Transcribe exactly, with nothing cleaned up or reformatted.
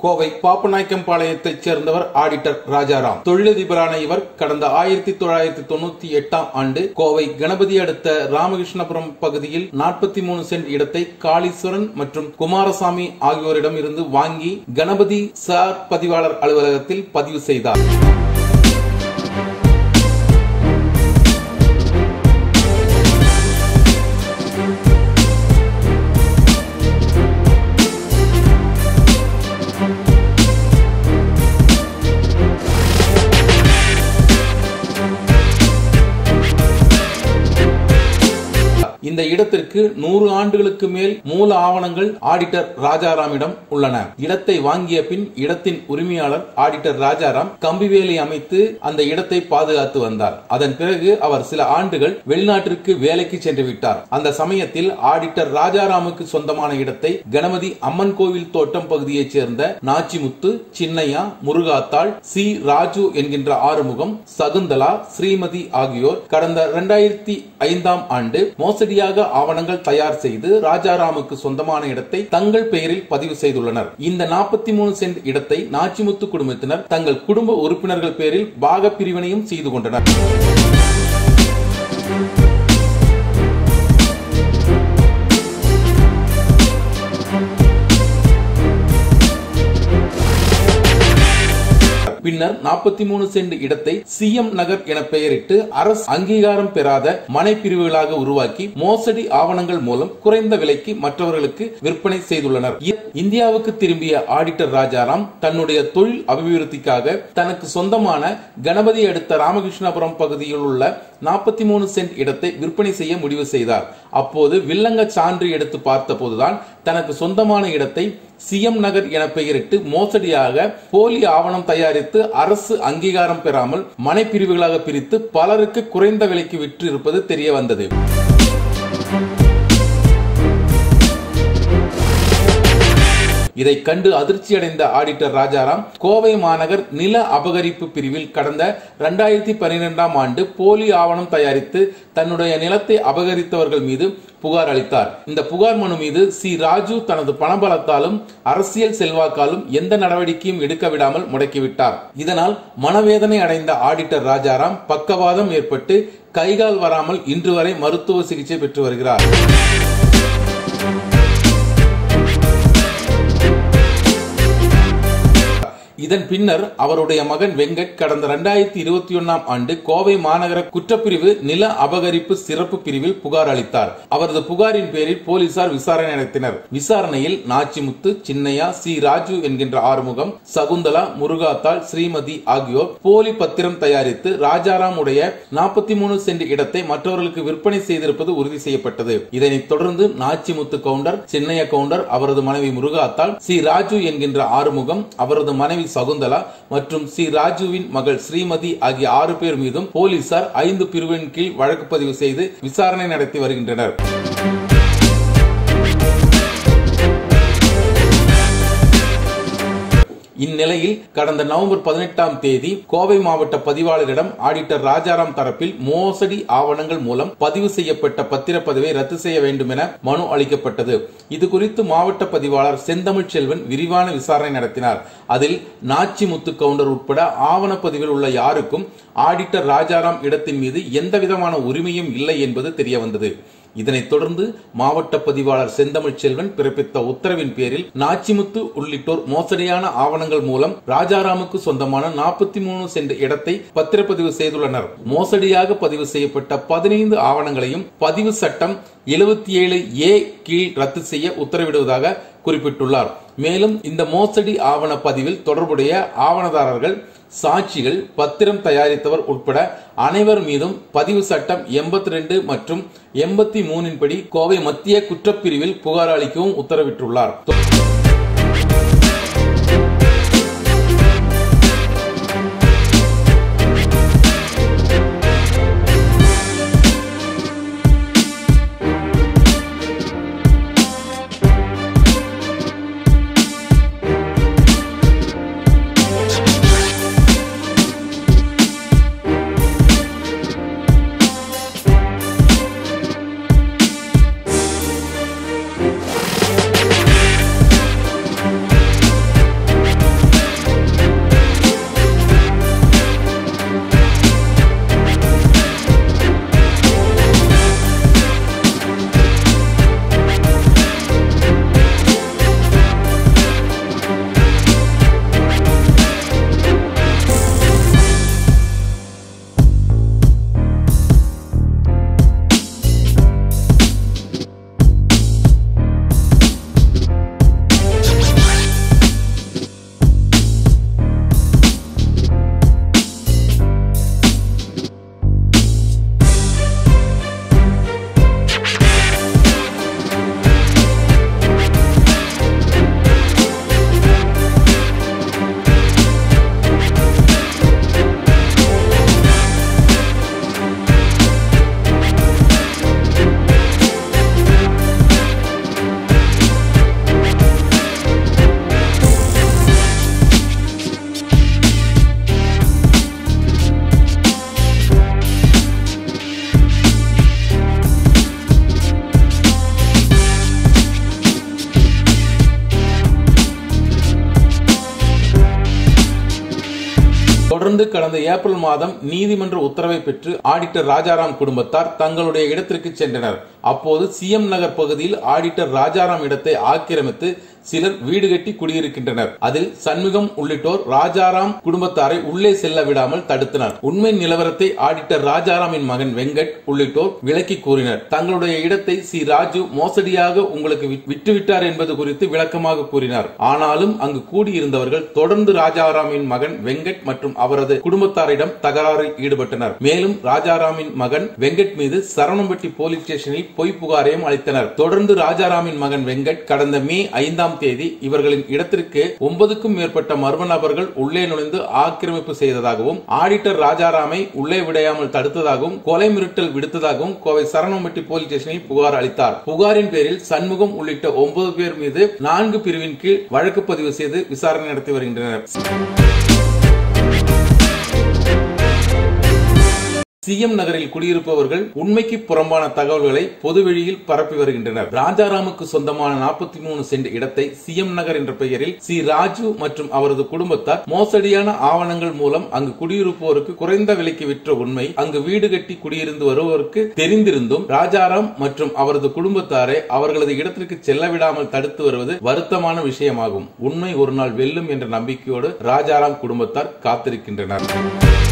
கோவை பாப்பநாயக்கம்பாளையத்தைச் சேர்ந்தவர் ஆடிட்டர் ராஜாராம். தொழிலதிபரான இவர் கடந்த ஆயிரத்தி தொள்ளாயிரத்தி தொண்ணூத்தி எட்டாம் ஆண்டு கோவை கணபதி அடுத்த ராமகிருஷ்ணபுரம் பகுதியில் நாற்பத்தி மூணு சென்ட் இடத்தை காளீஸ்வரன் மற்றும் குமாரசாமி ஆகியோரிடம் இருந்து வாங்கி கணபதி சார் பதிவாளர் அலுவலகத்தில் பதிவு செய்தார். இந்த இடத்திற்கு நூறு ஆண்டுகளுக்கு மேல் மூல ஆவணங்கள் ஆடிட்டர் ராஜாராமிடம் உள்ளன. இடத்தை வாங்கிய பின் இடத்தின் உரிமையாளர் ஆடிட்டர் ராஜாராம் கம்பிவேலி அமைத்து அந்த இடத்தை பாதுகாத்து வந்தார். அதன் பிறகு அவர் சில ஆண்டுகள் வெளிநாட்டிற்கு வேலைக்கு சென்று விட்டார். அந்த சமயத்தில் ஆடிட்டர் ராஜாராமுக்கு சொந்தமான இடத்தை கணபதி அம்மன் கோவில் தோட்டம் பகுதியைச் சேர்ந்த நாச்சிமுத்து, சின்னையா, முருகாத்தாள், சி ராஜு என்கின்ற ஆறுமுகம், சகுந்தலா, ஸ்ரீமதி ஆகியோர் கடந்த இரண்டாயிரத்தி ஐந்தாம் ஆண்டு மோசடியாக ஆவணங்கள் தயார் செய்து ராஜாராமுக்கு சொந்தமான இடத்தை தங்கள் பெயரில் பதிவு செய்துள்ளனர். இந்த நாற்பத்தி மூணு சென்ட் இடத்தை நாச்சிமுத்து குடும்பத்தினர் தங்கள் குடும்ப உறுப்பினர்கள் பேரில் பாக பிரிவினையும் செய்து கொண்டனர். பின்னர் நாற்பத்தி மூணு சென்ட் இடத்தை சிஎம் நகர் என பெயரிட்டு அரசு அங்கீகாரம் பெறாத மனை பிரிவுகளாக உருவாக்கி மோசடி ஆவணங்கள் மூலம் குறைந்த விலைக்கு மற்றவர்களுக்கு விற்பனை செய்துள்ளனர். இந்தியாவுக்கு திரும்பிய ஆடிட்டர் ராஜாராம் தன்னுடைய தொழில் அபிவிருத்திக்காக தனக்கு சொந்தமான கணபதி அடுத்த ராமகிருஷ்ணபுரம் பகுதியில் உள்ள நாற்பத்தி மூணு சென்ட் இடத்தை விற்பனை செய்ய முடிவு செய்தார். அப்போது வில்லங்க சான்று எடுத்து பார்த்த போதுதான் தனக்கு சொந்தமான இடத்தை சிஎம் நகர் என பெயரிட்டு மோசடியாக போலி ஆவணம் தயாரித்து அரசு அங்கீகாரம் பெறாமல் மனை பிரிவுகளாக பிரித்து பலருக்கு குறைந்த விலைக்கு விற்று இருப்பது தெரிய வந்தது. இதை கண்டு அதிர்ச்சியடைந்த ஆடிட்டர் ராஜாராம் கோவை மாநகர் நில அபகரிப்பு பிரிவில் கடந்த இரண்டாயிரத்தி பன்னிரெண்டாம் ஆண்டு போலி ஆவணம் தயாரித்து தன்னுடைய நிலத்தை அபகரித்தவர்கள் மீது புகார் அளித்தார். இந்த புகார் மனு மீது சி ராஜு தனது பணபலத்தாலும் அரசியல் செல்வாக்காலும் எந்த நடவடிக்கையும் எடுக்க விடாமல் முடக்கிவிட்டார். இதனால் மனவேதனை அடைந்த ஆடிட்டர் ராஜாராம் பக்கவாதம் ஏற்பட்டு கைகால் வராமல் இன்று வரை மருத்துவ சிகிச்சை பெற்று வருகிறார். இதன் பின்னர் அவருடைய மகன் வெங்கட் கடந்த இரண்டாயிரத்தி இருபத்தி ஒன்னாம் ஆண்டு கோவை மாநகர குற்றப்பிரிவு நில அபகரிப்பு சிறப்பு பிரிவில் புகார் அளித்தார். அவரது புகாரின் பேரில் போலீசார் விசாரணை நடத்தினர். விசாரணையில் நாச்சிமுத்து, சின்னையா, சி ராஜு என்கின்ற ஆறுமுகம், சகுந்தலா, முருகாத்தாள், ஸ்ரீமதி ஆகியோர் போலி பத்திரம் தயாரித்து ராஜாராம் உடைய நாற்பத்தி மூணு சென்ட் இடத்தை மற்றவர்களுக்கு விற்பனை செய்திருப்பது உறுதி செய்யப்பட்டது. இதனைத் தொடர்ந்து நாச்சிமுத்து கவுண்டர், சின்னையா கவுண்டர், அவரது மனைவி முருகாத்தாள், சி ராஜு என்கின்ற ஆறுமுகம், அவரது மனைவி சகுந்தலா மற்றும் சி ராஜுவின் மகள் ஸ்ரீமதி ஆகிய ஆறு பேர் மீதும் போலீசார் ஐந்து பிரிவின் கீழ் வழக்கு பதிவு செய்து விசாரணை நடத்தி வருகின்றனர். இந்நிலையில் கடந்த நவம்பர் பதினெட்டாம் தேதி கோவை மாவட்ட பதிவாளரிடம் ஆடிட்டர் ராஜாராம் தரப்பில் மோசடி ஆவணங்கள் மூலம் பதிவு செய்யப்பட்ட பத்திரப்பதிவை ரத்து செய்ய வேண்டும் என மனு அளிக்கப்பட்டது. இது குறித்து மாவட்ட பதிவாளர் செந்தமிழ் செல்வன் விரிவான விசாரணை நடத்தினார். அதில் நாச்சிமுத்து கவுண்டர் உட்பட ஆவணப்பதிவில் உள்ள யாருக்கும் ஆடிட்டர் ராஜாராம் இடத்தின் மீது எந்தவிதமான உரிமையும் இல்லை என்பது தெரிய வந்தது. இதனைத் தொடர்ந்து மாவட்ட பதிவாளர் செந்தமிழ் செல்வன் பிறப்பித்த உத்தரவின் பேரில் நாச்சிமுத்து உள்ளிட்டோர் மோசடியான ஆவணங்கள் மூலம் ராஜாராமுக்கு சொந்தமான நாற்பத்தி மூணு சென்ட் இடத்தை பத்திரப்பதிவு செய்துள்ளனர். மோசடியாக பதிவு செய்யப்பட்ட பதினைந்து ஆவணங்களையும் பதிவு சட்டம் எழுபத்தி ஏழு ஏ கீழ் ரத்து செய்ய உத்தரவிடுவதாக குறிப்பிட்டுள்ளார். மேலும் இந்த மோசடி ஆவண பதிவில் தொடர்புடைய ஆவணதாரர்கள், சாட்சிகள், பத்திரம் தயாரித்தவர் உட்பட அனைவர் மீதும் பதிவு சட்டம் எண்பத்தி ரெண்டு மற்றும் எண்பத்தி மூணின் படி கோவை மத்திய குற்றப்பிரிவில் புகார் அளிக்கவும் உத்தரவிட்டுள்ளார். தொடர்ந்து கடந்த ஏப்ரல் மாதம் நீதிமன்ற உத்தரவை பெற்று ஆடிட்டர் ராஜாராம் குடும்பத்தார் தங்களுடைய இடத்திற்கு சென்றனர். அப்போது சிஎம் நகர் பகுதியில் ஆடிட்டர் ராஜாராம் இடத்தை ஆக்கிரமித்து சிலர் வீடு கட்டி குடியிருக்கின்றனர். அதில் சண்முகம் உள்ளிட்டோர் ராஜாராம் குடும்பத்தாரை உள்ளே செல்ல விடாமல் தடுத்தனர். உண்மை நிலவரத்தை ஆடிட்டர் ராஜாராமின் மகன் வெங்கட் உள்ளிட்டோர் விளக்கி கூறினர். தங்களுடைய இடத்தை சி ராஜு மோசடியாக உங்களுக்கு விட்டுவிட்டார் என்பது குறித்து விளக்கமாக கூறினார். ஆனாலும் அங்கு கூடியிருந்தவர்கள் தொடர்ந்து ராஜாராமின் மகன் வெங்கட் மற்றும் அவரது குடும்பத்தாரிடம் தகராறில் ஈடுபட்டனர். மேலும் ராஜாராமின் மகன் வெங்கட் மீது சரவணம்பட்டி போலீஸ் ஸ்டேஷனில் பொய் புகாரையும் அளித்தனர். தொடர்ந்து ராஜாராமின் மகன் வெங்கட் கடந்த மே ஐந்தாம் தேதி இவர்களின் இடத்திற்கு ஒன்பதுக்கும் மேற்பட்ட மர்ம நபர்கள் உள்ளே நுழைந்து ஆக்கிரமிப்பு செய்ததாகவும் ஆடிட்டர் ராஜாராமை உள்ளே விடாமல் தடுத்ததாகவும் கொலை மிரட்டல் விடுத்ததாகவும் கோவை சரவணம்பட்டி போலீஸ் ஸ்டேஷனில் புகார் அளித்தார். புகாரின் பேரில் சண்முகம் உள்ளிட்ட ஒன்பது பேர் மீது நான்கு பிரிவின் கீழ் வழக்கு பதிவு செய்து விசாரணை நடத்தி வருகின்றனர். சிஎம் நகரில் குடியிருப்பவர்கள் உண்மைக்கு புறம்பான தகவல்களை பொதுவெளியில் பரப்பி வருகின்றனர். ராஜாராமுக்கு சொந்தமான நாற்பத்தி மூணு சென்ட் இடத்தை சிஎம் நகர் என்ற பெயரில் சி ராஜு மற்றும் அவரது குடும்பத்தார் மோசடியான ஆவணங்கள் மூலம் அங்கு குடியிருப்போருக்கு குறைந்த விலைக்கு விற்ற உண்மை அங்கு வீடு கட்டி குடியிருந்து வருவோருக்கு தெரிந்திருந்தும் ராஜாராம் மற்றும் அவரது குடும்பத்தாரை அவர்களது இடத்திற்கு செல்ல விடாமல் தடுத்து வருவது வருத்தமான விஷயமாகும். உண்மை ஒரு நாள் வெல்லும் என்ற நம்பிக்கையோடு ராஜாராம் குடும்பத்தார் காத்திருக்கின்றனர்.